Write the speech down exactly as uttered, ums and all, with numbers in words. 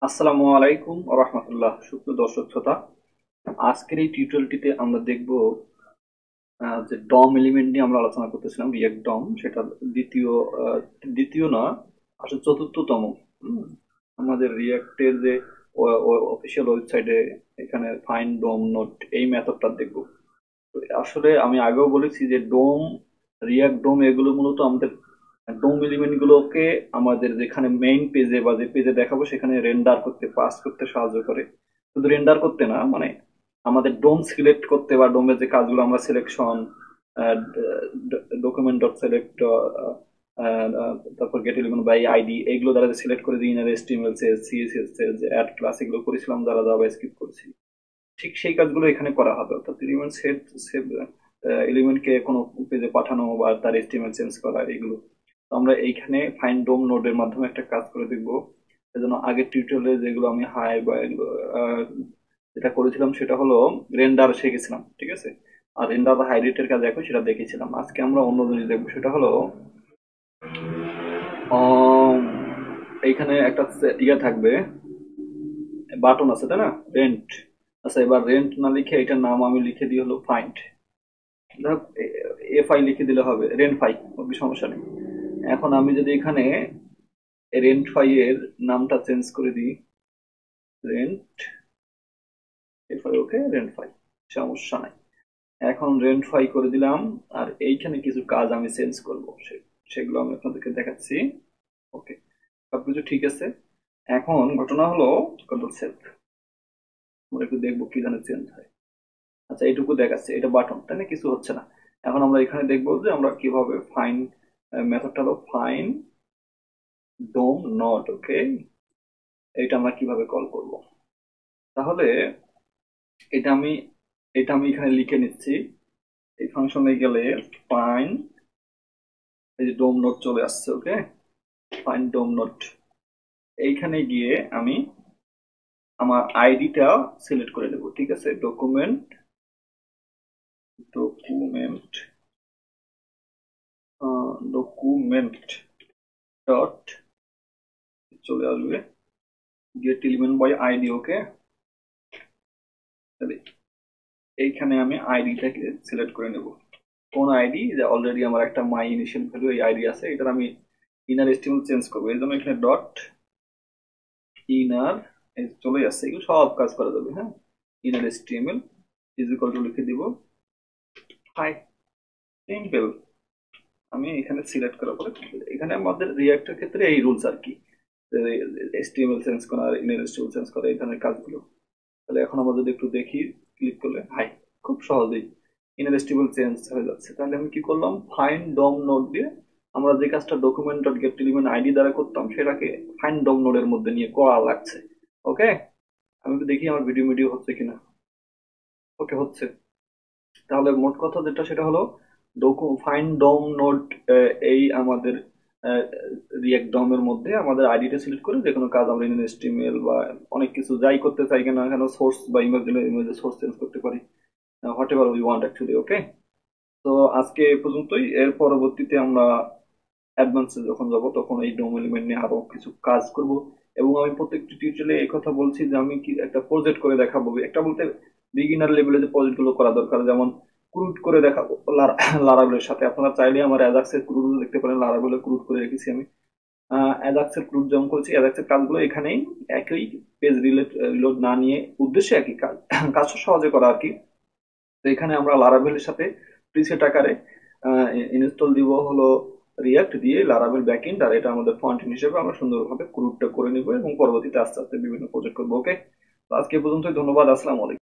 আসসালামু আলাইকুম ওয়া রাহমাতুল্লাহ। সুপ্রিয় দর্শক শ্রোতা, আজকের এই টিউটোরিয়ালটিতে আমরা দেখব আহ, যে ডম এলিমেন্ট নিয়ে আমরা আলোচনা করতেছিলাম, রিয়াক্ট ডম। সেটা দ্বিতীয় আহ, দ্বিতীয় না, আসলে চতুর্থতম। হুম, আমাদের রিয়াক্টের যে অফিসিয়াল ওয়েবসাইটে এখানে ফাইন্ড ডোম নোট এই মেথডটা দেখব। তো আসলে আমি আগেও বলেছি যে ডোম, রিয়াক্ট ডোম এগুলো মূলত আমাদের ডোম এলিমেন্ট গুলোকে আমাদের যেখানে মেইন পেজে বা যে পেজে দেখাবো সেখানে রেন্ডার করতে, পাস করতে সাহায্য করে। শুধু রেন্ডার করতে না, মানে আমাদের ডোম সিলেক্ট করতে বা ডোমের যে কাজগুলো আমরা সিলেকশন, ডকুমেন্ট ডট সিলেক্ট, তারপর গেট এলিমেন্ট বাই আইডি, এইগুলো দ্বারা সিলেক্ট করে দিই। Inner HTML cell, CSS cell, যে অ্যাড ক্লাস, এগুলো করেছিলাম যারা জাভা স্ক্রিপ্ট করেছি, ঠিক সেই কাজগুলো এখানে করা হবে। অর্থাৎ এলিমেন্ট সেভ সেভ এলিমেন্টকে কোনো পেজে পাঠানো বা তার এসটিএমএল চেঞ্জ করা, এগুলো তো আমরা এইখানে ফাইন্ড ডোম নোডের মাধ্যমে একটা কাজ করে দেখবো। সেজন্য আগের টিউটোরিয়ালে যেগুলো আমি হাই বা এগুলো আহ, যেটা করেছিলাম সেটা হলো রেন্ডার শিখেছিলাম, ঠিক আছে। আর রেন্ডার বা হাইলাইটের কাজ এখন সেটা দেখেছিলাম। আজকে আমরা অন্য জিনিস দেখবো, সেটা হলো আম, এইখানে একটা সে- ইয়ে থাকবে, বাটন আছে তাই না, রেন্ট। আচ্ছা, এবার রেন্ট না লিখে এটার নাম আমি লিখে দিই হলো ফাইন্ড। এফ আই লিখে দিলে হবে, রেন্ট ফাই, কোনো সমস্যা নেই। এখন আমি যদি এখানে রেন্ট ফাই এর নামটা চেঞ্জ করে দিই, rent F I, okay, rent fi, সমস্যা নাই। এখন রেন্ট ফাই করে দিলাম। আর এইখানে কিছু কাজ আমি চেঞ্জ করব, সে- সেগুলো আমি আপনাদেরকে দেখাচ্ছি। ওকে, সবকিছু ঠিক আছে। এখন ঘটনা হলো, কন্ট্রোল সেভ, আমরা একটু দেখবো কি জানে চেঞ্জ হয়। আচ্ছা, এইটুকু দেখাচ্ছে, এটা বাটন তাই না, কিছু হচ্ছে না। এখন আমরা এখানে দেখবো যে আমরা কিভাবে ফাইন, মেথডটা হলো ফাইন ডোম নট, ওকে, এটা আমরা কিভাবে কল করব। তাহলে এটা আমি এটা আমি এখানে লিখে নিচ্ছি। এই ফাংশনে গেলে ফাইন, এই যে ডোম নোট চলে আসছে, ওকে, ফাইন ডোম নোট। এইখানে গিয়ে আমি আমার আইডিটা সিলেক্ট করে নেব, ঠিক আছে। ডকুমেন্ট ডকুমেন্ট ডকুমেন্ট ডট চলে আসবে get element by ID, okay. তাহলে এইখানে আমি আইডিটাকে সিলেক্ট করে নেব। কোন আইডি, যে অলরেডি আমার একটা মাই ইনিশিয়াল ভ্যালু এই আইডি আছে, এটার আমি ইনার এস্টিমেল চেঞ্জ করবো। এই জন্য এখানে ডট ইনার চলে আসছে, এগুলো সব কাজ করা যাবে, হ্যাঁ। Inner HTML is equal to লিখে দিব হাই, সিম্পল। আমি এখানে সিলেক্ট করার পরে এখানে আমাদের রিয়াক্টের ক্ষেত্রে এই রুলস আর কি, এসটিএমএল চেঞ্জ করা, ইনার এস্টিমেল চেঞ্জ করা, এই ধরনের কাজগুলো। তাহলে এখন আমরা যদি একটু দেখি, ক্লিক করলে হাই, খুব সহজেই ইনভেস্টিবল চেঞ্জ হয়ে যাচ্ছে। তাহলে আমি কি করলাম, ফাইন্ড ডম নোড দিয়ে আমরা যে কাজটা document dot get element ID দ্বারা করতাম সেটাকে ফাইন্ড ডম নোডের মধ্যে নিয়ে করা লাগছে। ওকে, আমি একটু দেখি আমার ভিডিও ভিডিও হচ্ছে কিনা। ওকে, হচ্ছে। তাহলে মোট কথা যেটা সেটা হলো ডকু ফাইন্ড ডম নোড, এই আমাদের রিয়াক্ট ডমের মধ্যে আমাদের আইডিটা সিলেক্ট করে যে কোনো কাজ আমরা এনএসটিএমএল বা অনেক কিছু যাই করতে চাই কিনা, কেন সোর্স বা ইমেজ দিলে ইমেজের সোর্স চেঞ্জ করতে পারি, whatever we want actually, okay. তো আজকে এ পর্যন্তই। এর পরবর্তীতে আমরা অ্যাডভান্সে যখন যাব তখন এই ডোম এলিমেন্ট নিয়ে আরো কিছু কাজ করব। এবং আমি প্রত্যেকটি টিউটোরিয়ালে এই কথা বলছি যে আমি কি একটা প্রজেক্ট করে দেখাবো, একটা বলতে বিগিনার লেভেলে যে প্রজেক্ট গুলো করা দরকার, যেমন ক্রুড করে দেখাবো লারাভেলের সাথে। আপনারা চাইলে আমার অ্যাজাক্সের ক্রুড দেখতে পারেন, লারাভেলে ক্রুড করে রেখেছি আমি। অ্যাজাক্সের ক্রুড যেমন করেছি, অ্যাজাক্সের কাজগুলো এখানেই একই, পেজ রিলেট রিলোড না নিয়ে, উদ্দেশ্যে একই কাজ, কাজটা সহজে করা আর কি। তো এখানে আমরা লারাভেলের সাথে প্রিসেট আকারে ইনস্টল দিব হলো রিয়াক্ট দিয়ে লারাভেল ব্যাকএন্ড, আর এটা আমাদের ফ্রন্ট এন্ড হিসেবে আমরা সুন্দরভাবে ক্রুডটা করে নিব এবং পরবর্তীতে আস্তে আস্তে বিভিন্ন প্রজেক্ট করবো, ওকে। তো আজকে এ পর্যন্তই, ধন্যবাদ, আসসালামু আলাইকুম।